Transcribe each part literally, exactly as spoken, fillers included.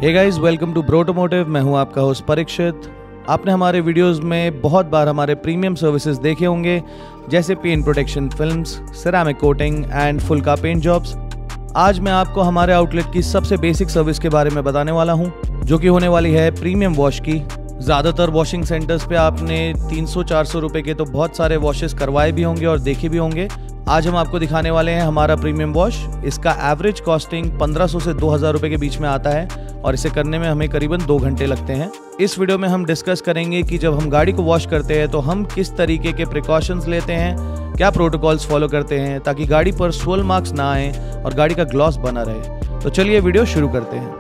Hey guys, welcome to Brotomotive. मैं हूं आपका होस्ट परीक्षित। आपने हमारे वीडियोस में बहुत बार हमारे प्रीमियम सर्विसेज देखे होंगे, जैसे paint protection films, ceramic coating and full का पेंट जॉब्स। आज मैं आपको हमारे आउटलेट की सबसे बेसिक सर्विस के बारे में बताने वाला हूं, जो कि होने वाली है प्रीमियम वॉश की। ज़्यादातर वॉशिंग सेंटर्स पे आपने तीन सौ चार सौ रुपये के तो बहुत सारे वॉशेस करवाए भी होंगे और देखे भी होंगे। आज हम आपको दिखाने वाले हैं हमारा प्रीमियम वॉश। इसका एवरेज कॉस्टिंग पंद्रह सौ से दो हज़ार रुपये के बीच में आता है और इसे करने में हमें करीबन दो घंटे लगते हैं। इस वीडियो में हम डिस्कस करेंगे कि जब हम गाड़ी को वॉश करते हैं तो हम किस तरीके के प्रिकॉशंस लेते हैं, क्या प्रोटोकॉल्स फॉलो करते हैं ताकि गाड़ी पर सोल मार्क्स ना आए और गाड़ी का ग्लॉस बना रहे। तो चलिए वीडियो शुरू करते हैं।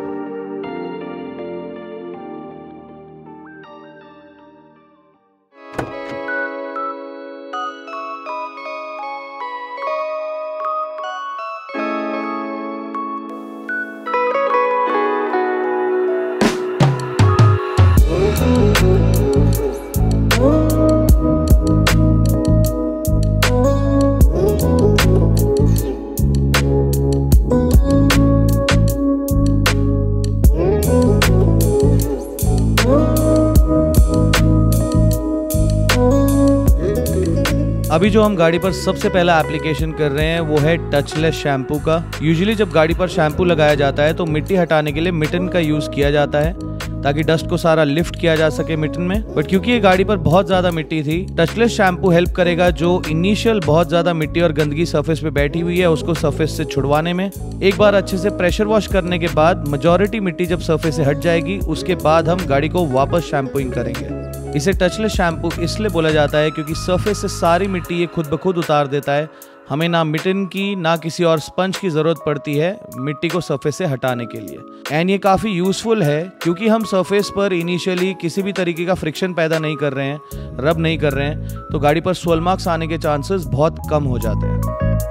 अभी जो हम गाड़ी पर सबसे पहला एप्लीकेशन कर रहे हैं वो है टचलेस शैम्पू का। यूजुअली जब गाड़ी पर शैम्पू लगाया जाता है तो मिट्टी हटाने के लिए मिटन का यूज किया जाता है ताकि डस्ट को सारा लिफ्ट किया जा सके मिटन में। बट क्योंकि ये गाड़ी पर बहुत ज्यादा मिट्टी थी, टचलेस शैम्पू हेल्प करेगा जो इनिशियल बहुत ज्यादा मिट्टी और गंदगी सरफेस पे बैठी हुई है उसको सरफेस से छुड़वाने में। एक बार अच्छे से प्रेशर वॉश करने के बाद मेजॉरिटी मिट्टी जब सरफेस से हट जाएगी, उसके बाद हम गाड़ी को वापस शैम्पूइंग करेंगे। इसे टचलेस शैम्पू इसलिए बोला जाता है क्योंकि सरफेस से सारी मिट्टी ये खुद ब खुद उतार देता है। हमें ना मिटन की ना किसी और स्पंज की ज़रूरत पड़ती है मिट्टी को सरफेस से हटाने के लिए। एंड ये काफ़ी यूज़फुल है क्योंकि हम सरफेस पर इनिशियली किसी भी तरीके का फ्रिक्शन पैदा नहीं कर रहे हैं, रब नहीं कर रहे हैं, तो गाड़ी पर सोल मार्क्स आने के चांसेस बहुत कम हो जाते हैं।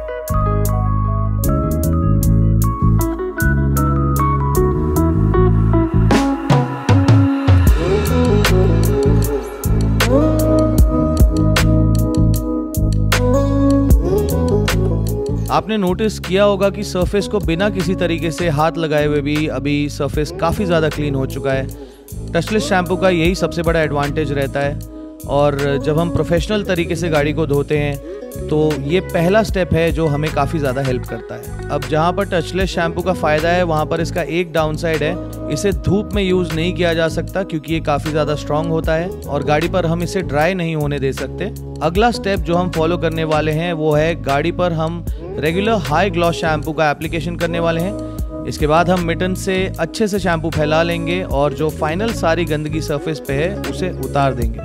आपने नोटिस किया होगा कि सरफेस को बिना किसी तरीके से हाथ लगाए हुए भी अभी सरफेस काफ़ी ज़्यादा क्लीन हो चुका है। टचलेस शैम्पू का यही सबसे बड़ा एडवांटेज रहता है। और जब हम प्रोफेशनल तरीके से गाड़ी को धोते हैं तो ये पहला स्टेप है जो हमें काफ़ी ज़्यादा हेल्प करता है। अब जहाँ पर टचलेस शैम्पू का फ़ायदा है वहाँ पर इसका एक डाउन साइड है, इसे धूप में यूज़ नहीं किया जा सकता क्योंकि ये काफ़ी ज़्यादा स्ट्रॉन्ग होता है और गाड़ी पर हम इसे ड्राई नहीं होने दे सकते। अगला स्टेप जो हम फॉलो करने वाले हैं वो है गाड़ी पर हम रेगुलर हाई ग्लॉस शैम्पू का एप्लीकेशन करने वाले हैं। इसके बाद हम मिटन से अच्छे से शैम्पू फैला लेंगे और जो फाइनल सारी गंदगी सरफेस पे है उसे उतार देंगे।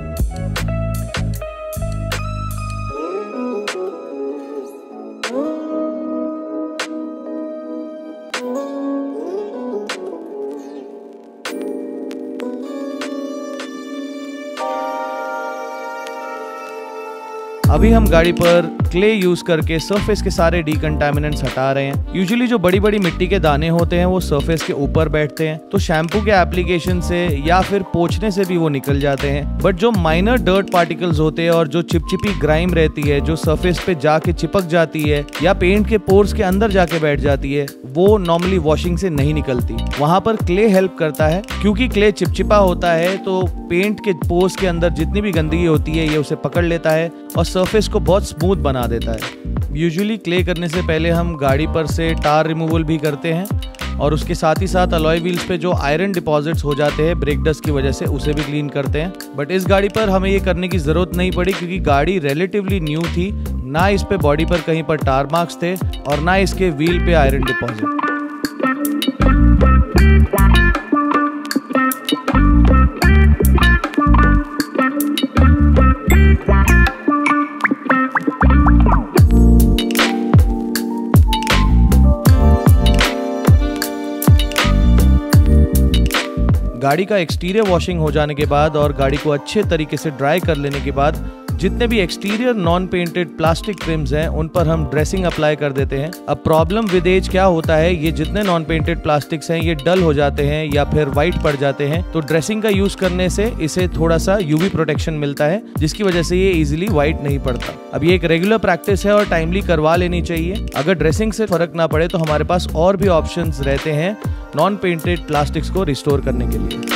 अभी हम गाड़ी पर क्ले यूज करके सरफेस के सारे डीकंटामिनेंट्स हटा रहे हैं। यूजुअली जो बड़ी बड़ी मिट्टी के दाने होते हैं वो सरफेस के ऊपर बैठते हैं, तो शैम्पू के एप्लीकेशन से या फिर पोंछने से भी वो निकल जाते हैं। बट जो माइनर डर्ट पार्टिकल्स होते हैं और जो चिपचिपी ग्राइम रहती है जो सरफेस पे जाके चिपक जाती है या पेंट के पोर्स के अंदर जाके बैठ जाती है, वो नॉर्मली वॉशिंग से नहीं निकलती। वहां पर क्ले हेल्प करता है क्योंकि क्ले चिपचिपा होता है तो पेंट के पोर्स के अंदर जितनी भी गंदगी होती है ये उसे पकड़ लेता है और सरफेस को बहुत स्मूथ बना देता है। यूजुअली क्ले करने से पहले हम गाड़ी पर से टार रिमूवल भी करते हैं और उसके साथ ही साथ अलॉय व्हील्स पे जो आयरन डिपॉजिट्स हो जाते हैं ब्रेक डस्ट की वजह से उसे भी क्लीन करते हैं। बट इस गाड़ी पर हमें ये करने की ज़रूरत नहीं पड़ी क्योंकि गाड़ी रिलेटिवली न्यू थी, ना इस पे बॉडी पर कहीं पर टार मार्क्स थे और ना इसके व्हील पे आयरन डिपॉजिट। गाड़ी का एक्सटीरियर वॉशिंग हो जाने के बाद और गाड़ी को अच्छे तरीके से ड्राई कर लेने के बाद जितने भी exterior non painted plastic trims हैं उन पर हम ड्रेसिंग अप्लाई कर देते हैं। अब प्रॉब्लम विद एज क्या होता है, ये जितने नॉन पेंटेड प्लास्टिक्स हैं ये डल हो जाते हैं या फिर व्हाइट पड़ जाते हैं, तो ड्रेसिंग का यूज करने से इसे थोड़ा सा यूवी प्रोटेक्शन मिलता है जिसकी वजह से ये इजीली व्हाइट नहीं पड़ता। अब ये एक रेगुलर प्रैक्टिस है और टाइमली करवा लेनी चाहिए। अगर ड्रेसिंग से फर्क ना पड़े तो हमारे पास और भी ऑप्शंस रहते हैं नॉन पेंटेड प्लास्टिक्स को रिस्टोर करने के लिए।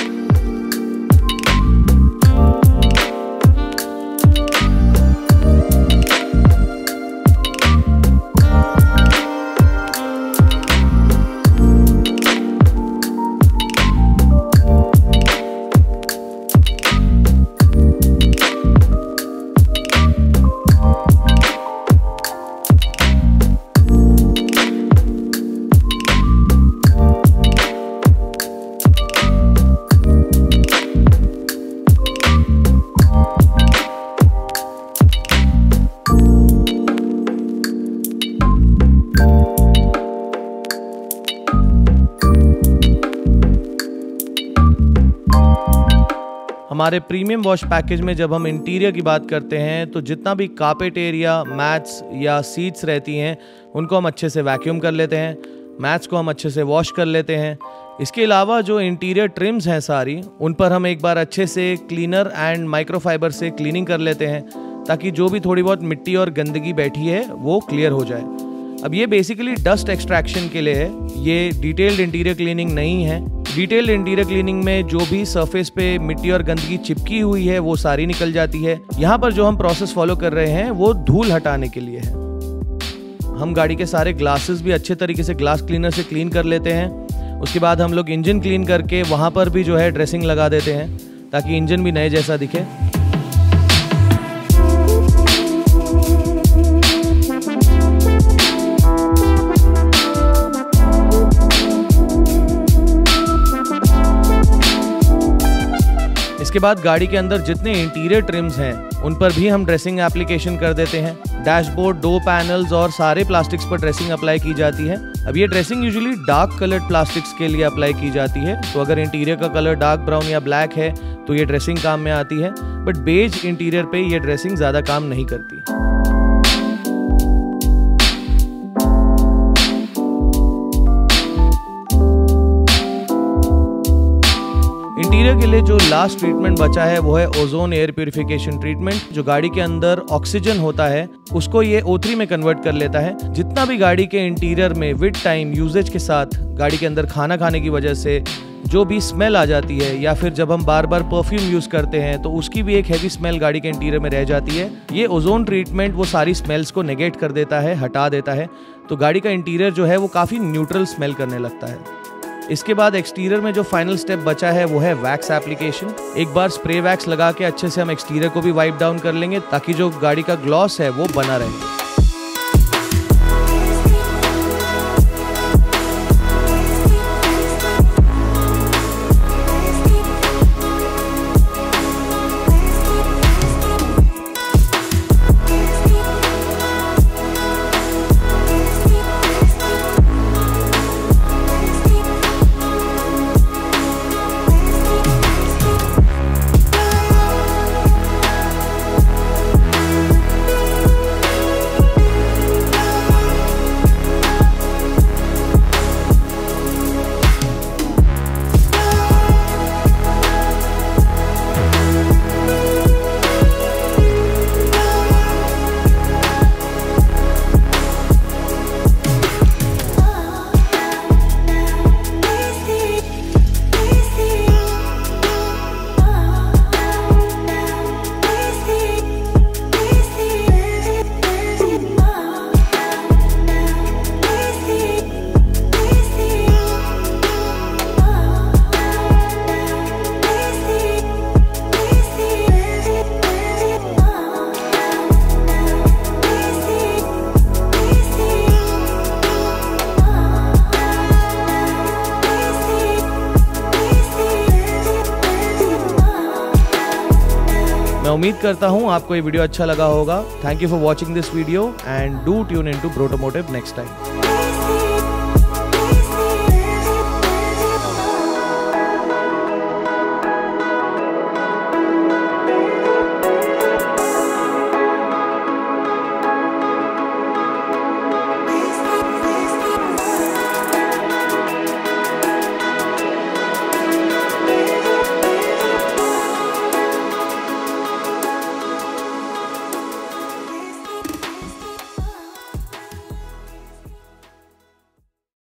हमारे प्रीमियम वॉश पैकेज में जब हम इंटीरियर की बात करते हैं तो जितना भी कार्पेट एरिया, मैट्स या सीट्स रहती हैं उनको हम अच्छे से वैक्यूम कर लेते हैं, मैट्स को हम अच्छे से वॉश कर लेते हैं। इसके अलावा जो इंटीरियर ट्रिम्स हैं सारी, उन पर हम एक बार अच्छे से क्लीनर एंड माइक्रोफाइबर से क्लीनिंग कर लेते हैं ताकि जो भी थोड़ी बहुत मिट्टी और गंदगी बैठी है वो क्लियर हो जाए। अब ये बेसिकली डस्ट एक्सट्रैक्शन के लिए है, ये डिटेल्ड इंटीरियर क्लीनिंग नहीं है। डिटेल्ड इंटीरियर क्लीनिंग में जो भी सरफेस पे मिट्टी और गंदगी चिपकी हुई है वो सारी निकल जाती है। यहाँ पर जो हम प्रोसेस फॉलो कर रहे हैं वो धूल हटाने के लिए है। हम गाड़ी के सारे ग्लासेस भी अच्छे तरीके से ग्लास क्लीनर से क्लीन कर लेते हैं। उसके बाद हम लोग इंजन क्लीन करके वहाँ पर भी जो है ड्रेसिंग लगा देते हैं ताकि इंजन भी नए जैसा दिखे। इसके बाद गाड़ी के अंदर जितने इंटीरियर ट्रिम्स हैं उन पर भी हम ड्रेसिंग एप्लीकेशन कर देते हैं। डैशबोर्ड, डोर पैनल्स और सारे प्लास्टिक्स पर ड्रेसिंग अप्लाई की जाती है। अब ये dressing usually dark coloured plastics के लिए अप्लाई की जाती है, तो अगर इंटीरियर का कलर डार्क ब्राउन या ब्लैक है तो ये ड्रेसिंग काम में आती है, बट बेज इंटीरियर पे ये ड्रेसिंग ज़्यादा काम नहीं करती। इंटीरियर के लिए जो लास्ट ट्रीटमेंट बचा है वो है ओजोन एयर प्यूरिफिकेशन ट्रीटमेंट। जो गाड़ी के अंदर ऑक्सीजन होता है उसको ये ओ थ्री में कन्वर्ट कर लेता है। जितना भी गाड़ी के इंटीरियर में विद टाइम यूजेज के साथ गाड़ी के अंदर खाना खाने की वजह से जो भी स्मेल आ जाती है या फिर जब हम बार बार परफ्यूम यूज करते हैं तो उसकी भी एक हैवी स्मेल गाड़ी के इंटीरियर में रह जाती है। ये ओजोन ट्रीटमेंट वो सारी स्मेल्स को नेगेट कर देता है, हटा देता है, तो गाड़ी का इंटीरियर जो है वो काफ़ी न्यूट्रल स्मेल करने लगता है। इसके बाद एक्सटीरियर में जो फाइनल स्टेप बचा है वो है वैक्स एप्लीकेशन। एक बार स्प्रे वैक्स लगा के अच्छे से हम एक्सटीरियर को भी वाइप डाउन कर लेंगे ताकि जो गाड़ी का ग्लॉस है वो बना रहे। मैं उम्मीद करता हूँ आपको ये वीडियो अच्छा लगा होगा। Thank you for watching this video and do tune in to Brotomotive next time.